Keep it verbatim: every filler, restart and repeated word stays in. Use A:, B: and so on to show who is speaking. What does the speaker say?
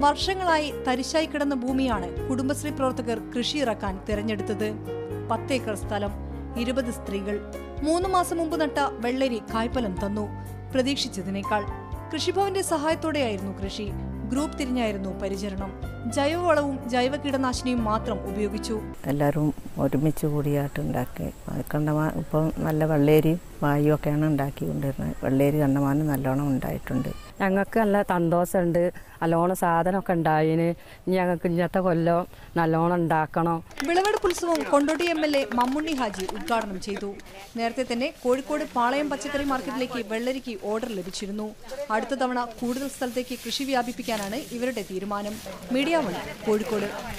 A: വർഷങ്ങളായി തരിശായി കിടന്ന ഭൂമിയാണ് കുടുംബശ്രീ പ്രവർത്തകർ കൃഷി ഇറക്കാൻ തിരഞ്ഞെടുത്തത്. പത്തേക്കർ സ്ഥലം, ഇരുപത് സ്ത്രീകൾ. മൂന്ന് മാസം മുമ്പ് നട്ട വെള്ളരി കായ്ഫലം തന്നു, പ്രതീക്ഷിച്ചതിനേക്കാൾ. കൃഷിഭവന്റെ സഹായത്തോടെയായിരുന്നു കൃഷി. ഗ്രൂപ്പ് തിരിഞ്ഞായിരുന്നു പരിചരണം. ജൈവവളവും ജൈവ കീടനാശിനിയും മാത്രം ഉപയോഗിച്ചു.
B: എല്ലാവരും ഒരുമിച്ച് കൂടിയായിട്ട് ഉണ്ടാക്കി. കണ്ടമാൻ ഇപ്പം നല്ല വെള്ളേരിയും വായും ഒക്കെയാണ് ഉണ്ടാക്കിക്കൊണ്ടിരുന്നത്. വെള്ളേരി കണ്ടമാനം നല്ലോണം ഉണ്ടായിട്ടുണ്ട്.
C: ഞങ്ങൾക്ക് നല്ല സന്തോഷമുണ്ട്. നല്ലോണം സാധനമൊക്കെ ഉണ്ടായിന്. ഞങ്ങൾക്ക് ഇന്നത്തെ കൊല്ലം നല്ലോണം ഉണ്ടാക്കണം.
A: വിളവെടുപ്പ് ഉത്സവം Kondotty M L A Mammunni Haji ഉദ്ഘാടനം ചെയ്തു. നേരത്തെ തന്നെ കോഴിക്കോട് പാളയം പച്ചക്കറി മാർക്കറ്റിലേക്ക് വെള്ളരിക്ക് ഓർഡർ ലഭിച്ചിരുന്നു. അടുത്ത തവണ കൂടുതൽ സ്ഥലത്തേക്ക് കൃഷി വ്യാപിപ്പിക്കാനാണ് ഇവരുടെ തീരുമാനം. Media one, Kozhikode.